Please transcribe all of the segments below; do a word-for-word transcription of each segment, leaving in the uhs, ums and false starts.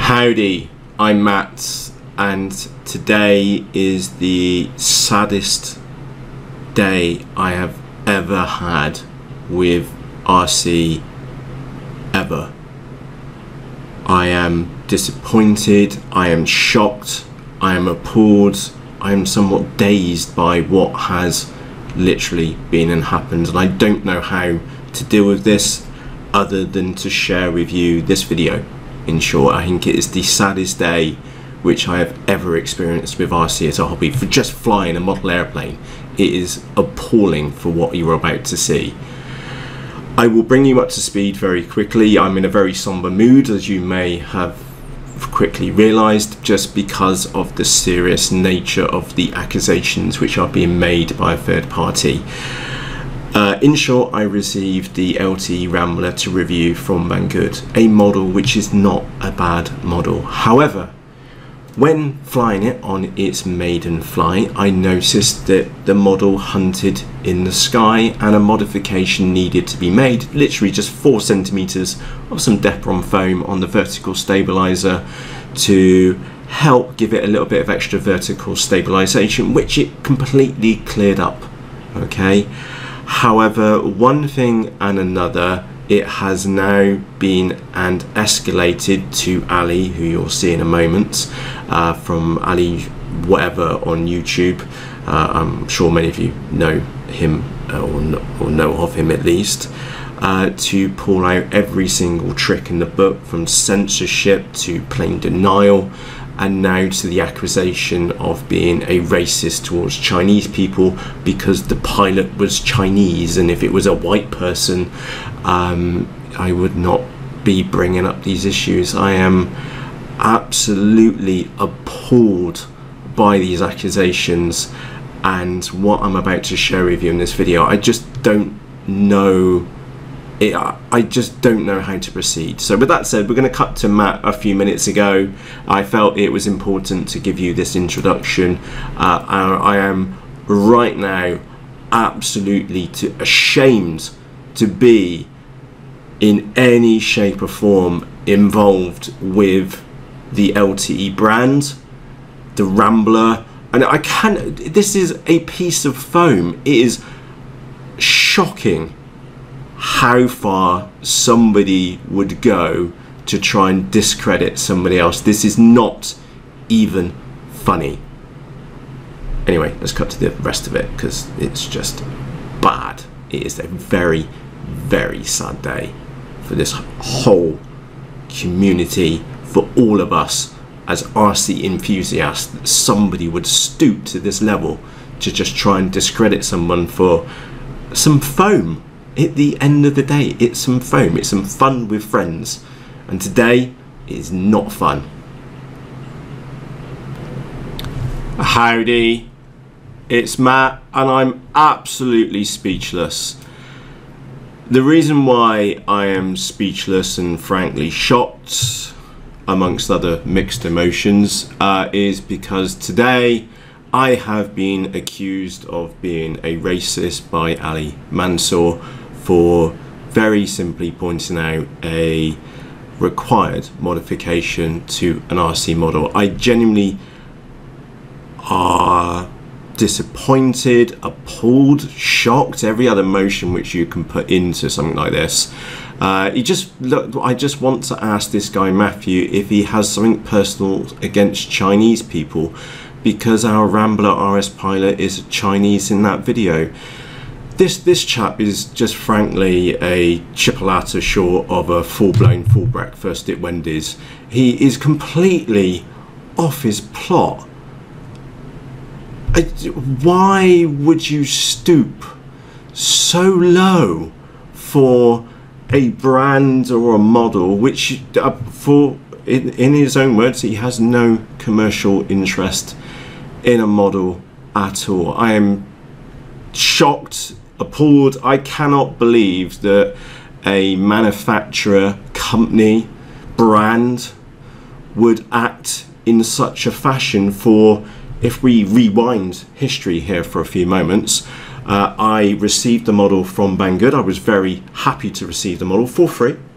Howdy, I'm Matt, and today is the saddest day I have ever had with R C ever. I am disappointed, I am shocked, I am appalled, I am somewhat dazed by what has literally been and happened, and I don't know how to deal with this other than to share with you this video. In short, I think it is the saddest day which I have ever experienced with R C as a hobby. For just flying a model airplane, it is appalling for what you're about to see. I will bring you up to speed very quickly. I'm in a very somber mood, as you may have quickly realised, just because of the serious nature of the accusations which are being made by a third party. Uh, in short, I received the L T E Rambler to review from Banggood, a model which is not a bad model. However, when flying it on its maiden flight, I noticed that the model hunted in the sky and a modification needed to be made, literally just four centimeters of some Depron foam on the vertical stabilizer to help give it a little bit of extra vertical stabilization, which it completely cleared up. Okay. However, one thing and another, it has now been and escalated to Ali, who you'll see in a moment, uh, from Ali whatever on YouTube. Uh, I'm sure many of you know him uh, or, know, or know of him at least, uh, to pull out every single trick in the book, from censorship to plain denial, and now to the accusation of being a racist towards Chinese people because the pilot was Chinese, and if it was a white person, um, I would not be bringing up these issues. I am absolutely appalled by these accusations and what I'm about to share with you in this video. I just don't know It, I just don't know how to proceed. So with that said, we're going to cut to Matt a few minutes ago. I felt it was important to give you this introduction. Uh, I, I am right now absolutely to, ashamed to be in any shape or form involved with the L T E brand, the Rambler, and I can't. This is a piece of foam. It is shocking how far somebody would go to try and discredit somebody else. This is not even funny. Anyway, let's cut to the rest of it because it's just bad. It is a very, very sad day for this whole community, for all of us as R C enthusiasts, that somebody would stoop to this level to just try and discredit someone for some foam. At the end of the day, it's some foam, it's some fun with friends, and today is not fun. Howdy, it's Matt, and I'm absolutely speechless. The reason why I am speechless and frankly shocked, amongst other mixed emotions, uh, is because today I have been accused of being a racist by Ali Mansour for very simply pointing out a required modification to an R C model. I genuinely are disappointed, appalled, shocked, every other emotion which you can put into something like this. Uh, you just look, I just want to ask this guy Matthew if he has something personal against Chinese people, because our Rambler R S pilot is Chinese in that video. This this chap is just frankly a chipolata short of a full-blown full breakfast at Wendy's. He is completely off his plot. I, why would you stoop so low for a brand or a model which, uh, for in, in his own words, he has no commercial interest in a model at all? I am shocked, appalled. I cannot believe that a manufacturer, company, brand would act in such a fashion. For, if we rewind history here for a few moments, uh, I received the model from Banggood. I was very happy to receive the model for free.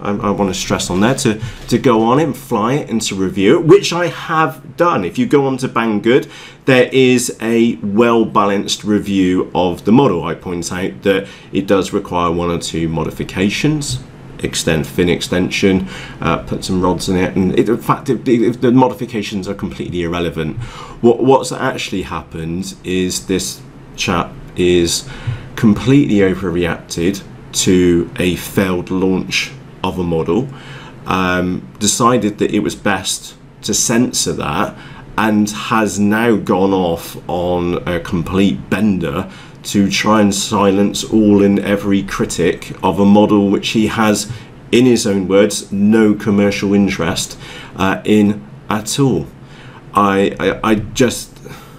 I, I want to stress on there, to, to go on it and fly it and to review it, which I have done. If you go on to Banggood, there is a well-balanced review of the model. I point out that it does require one or two modifications, extend fin extension, uh, put some rods in it, and it, in fact it, it, the modifications are completely irrelevant. What what's actually happened is this chap is completely overreacted to a failed launch of a model, um, decided that it was best to censor that, and has now gone off on a complete bender to try and silence all and every critic of a model which he has, in his own words, no commercial interest uh, in at all. I, I, I just,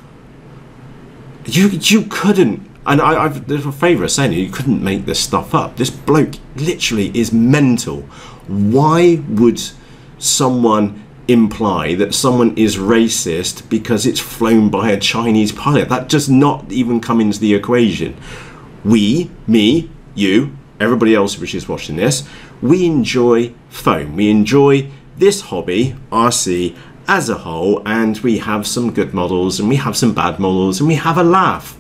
you, you couldn't, and I, I've, there's a favour of saying it, you couldn't make this stuff up. This bloke literally is mental. Why would someone imply that someone is racist because it's flown by a Chinese pilot? That does not even come into the equation. We, me, you, everybody else which is watching this, we enjoy foam. We enjoy this hobby, R C, as a whole, and we have some good models and we have some bad models and we have a laugh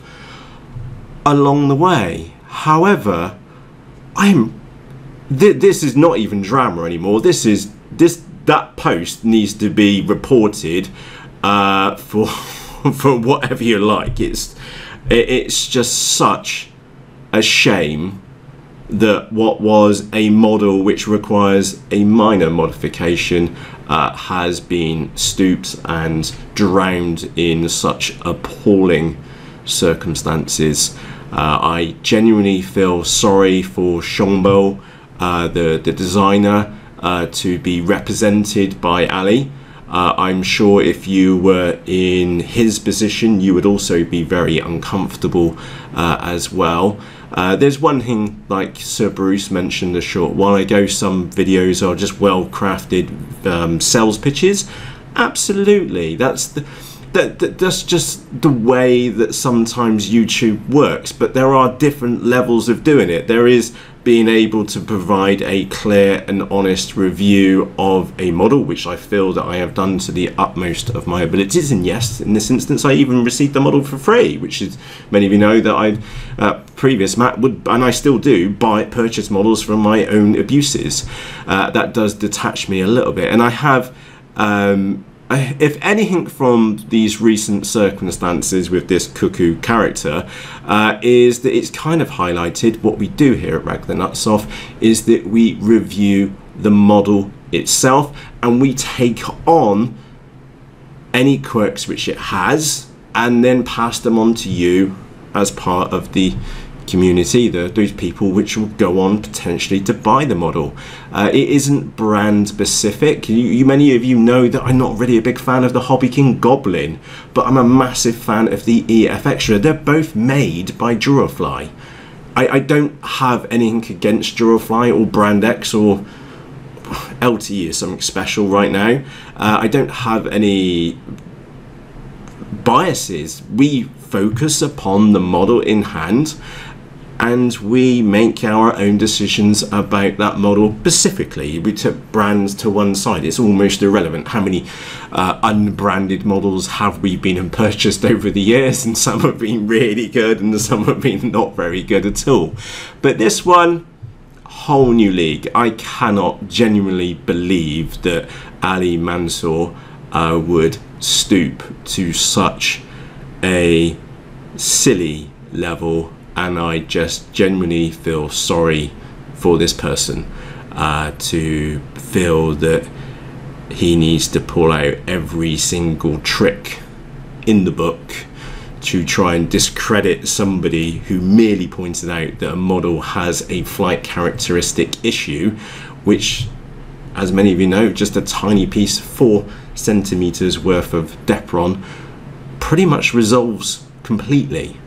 along the way. However, I'm th this is not even drama anymore. This is this that post needs to be reported uh, for for whatever you like. It's it, it's just such a shame that what was a model which requires a minor modification uh, has been stooped and drowned in such appalling circumstances. Uh, I genuinely feel sorry for Shongbo, uh, the the designer, Uh, to be represented by Ali. Uh, I'm sure if you were in his position, you would also be very uncomfortable uh, as well. Uh, there's one thing, like Sir Bruce mentioned a short while ago, some videos are just well-crafted um, sales pitches. Absolutely, that's the, that, that that's just the way that sometimes YouTube works. But there are different levels of doing it. There is being able to provide a clear and honest review of a model, which I feel that I have done to the utmost of my abilities. And yes, in this instance, I even received the model for free, which is, many of you know that I, uh, previous Matt would, and I still do, buy purchase models from my own abuses. Uh, that does detach me a little bit, and I have. Um, If anything from these recent circumstances with this cuckoo character uh, is that it's kind of highlighted what we do here at Rag the Nuts Off, is that we review the model itself and we take on any quirks which it has and then pass them on to you as part of the community, the, those people which will go on potentially to buy the model. Uh, it isn't brand specific. You, you, many of you know that I'm not really a big fan of the Hobby King Goblin, but I'm a massive fan of the E F Extra. They're both made by Durafly. I, I don't have anything against Durafly or Brand X or L T E is something special right now. Uh, I don't have any biases. We focus upon the model in hand, and we make our own decisions about that model specifically. We took brands to one side. It's almost irrelevant how many uh, unbranded models have we been and purchased over the years, and some have been really good and some have been not very good at all. But this one, whole new league. I cannot genuinely believe that Ali Mansour uh, would stoop to such a silly level, and I just genuinely feel sorry for this person uh, to feel that he needs to pull out every single trick in the book to try and discredit somebody who merely pointed out that a model has a flight characteristic issue, which, as many of you know, just a tiny piece, four centimeters worth of Depron, pretty much resolves completely.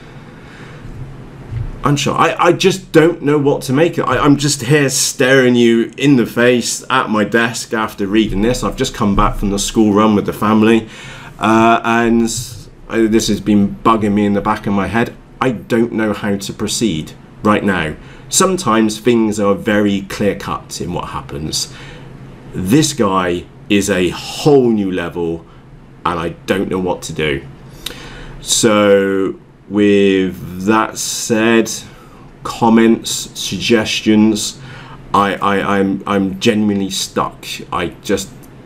I'm sure. I, I just don't know what to make it. I, I'm just here staring you in the face at my desk after reading this. I've just come back from the school run with the family, uh, and I, this has been bugging me in the back of my head. I don't know how to proceed right now. sometimes things are very clear cut in what happens. This guy is a whole new level, and I don't know what to do. So with that said, comments, suggestions, I, I, I'm, I'm genuinely stuck. I just,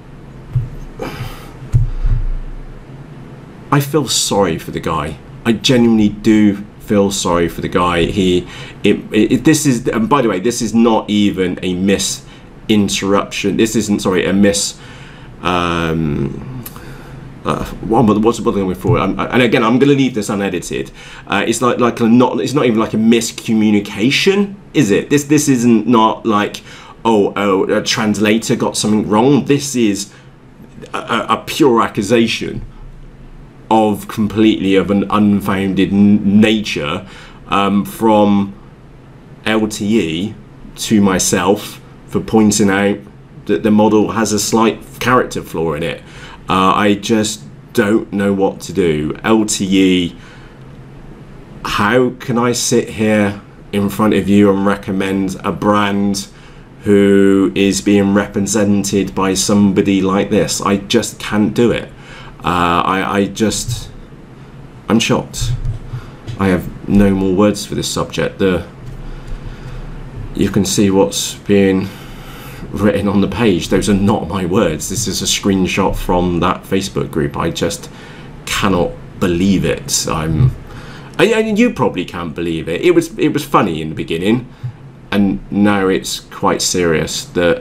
I feel sorry for the guy. I genuinely do feel sorry for the guy. He, it, it, this is, and by the way, this is not even a misinterruption. This isn't, sorry, a miss, um, Uh, what's the thing for? Um, and again, I'm going to leave this unedited. Uh, it's like like a not. It's not even like a miscommunication, is it? This this isn't not like oh oh a translator got something wrong. This is a, a pure accusation of completely of an unfounded nature um, from L T E to myself for pointing out that the model has a slight character flaw in it. Uh, I just don't know what to do. L T E, how can I sit here in front of you and recommend a brand who is being represented by somebody like this? I just can't do it. Uh, I, I just, I'm shocked. I have no more words for this subject. The, you can see what's being written on the page. Those are not my words. This is a screenshot from that Facebook group. I just cannot believe it. I'm and you probably can't believe it. It was it was funny in the beginning, and now it's quite serious. That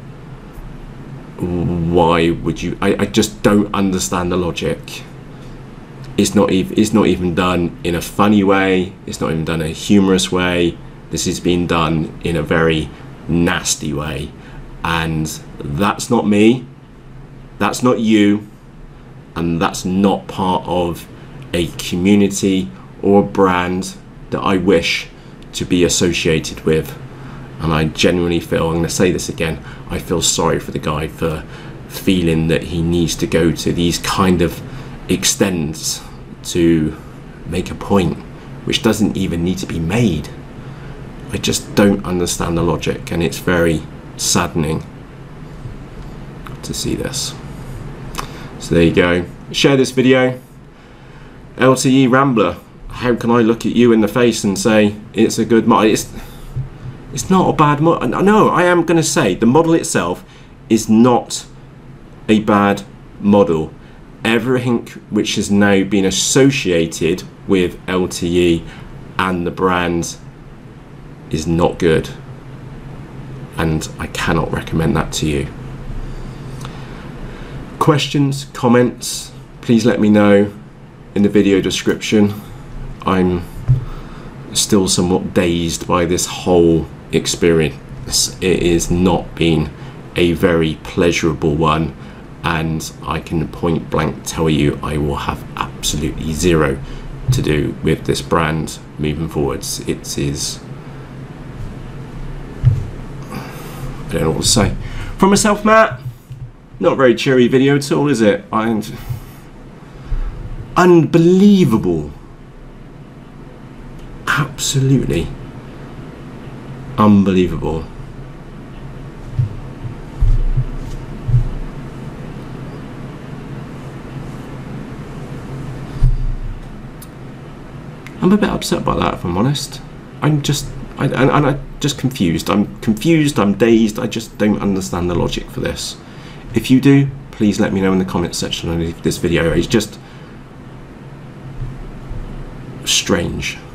why would you? I, I just don't understand the logic. It's not even it's not even done in a funny way. It's not even done in a humorous way. This is being done in a very nasty way. And that's not me, that's not you, and that's not part of a community or a brand that I wish to be associated with. And I genuinely feel, I'm going to say this again, I feel sorry for the guy for feeling that he needs to go to these kind of extents to make a point which doesn't even need to be made. I just don't understand the logic, and it's very saddening to see this. So there you go. Share this video. L T E Rambler, how can I look at you in the face and say it's a good model? It's, it's not a bad model. No, I am going to say the model itself is not a bad model. Everything which has now been associated with L T E and the brand is not good, and I cannot recommend that to you. Questions, comments, please let me know in the video description. I'm still somewhat dazed by this whole experience. It is not been a very pleasurable one, and I can point blank tell you I will have absolutely zero to do with this brand moving forwards. It is, I don't know what to say. From myself, Matt, not a very cheery video at all, is it? I'm unbelievable. Absolutely unbelievable. I'm a bit upset by that, if I'm honest. I'm just, I, and, and I'm just confused. I'm confused, I'm dazed, I just don't understand the logic for this. If you do, please let me know in the comments section underneath this video. It's just strange.